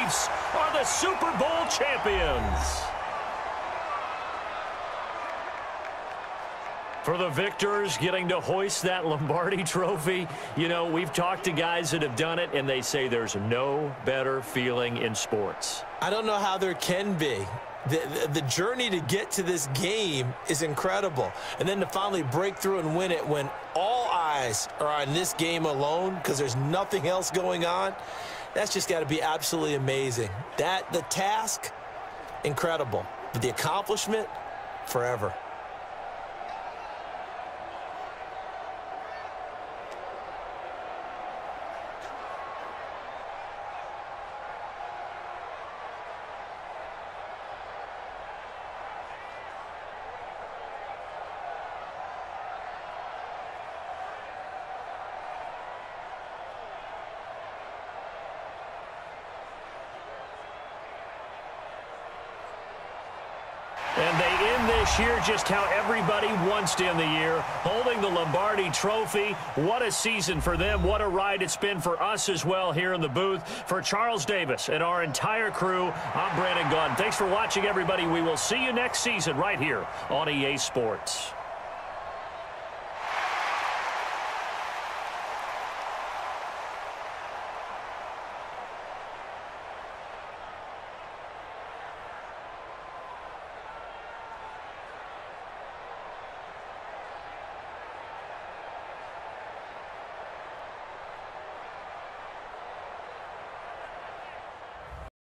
Chiefs are the Super Bowl champions. For the victors, getting to hoist that Lombardi trophy, you know, we've talked to guys that have done it, and they say there's no better feeling in sports. I don't know how there can be. The journey to get to this game is incredible. And then to finally break through and win it when all eyes are on this game alone because there's nothing else going on, that's just got to be absolutely amazing. The task, incredible. But the accomplishment, forever. And they end this year just how everybody wants to end the year, holding the Lombardi trophy. What a season for them. What a ride it's been for us as well here in the booth. For Charles Davis and our entire crew, I'm Brandon Gaudin. Thanks for watching, everybody. We will see you next season right here on EA Sports.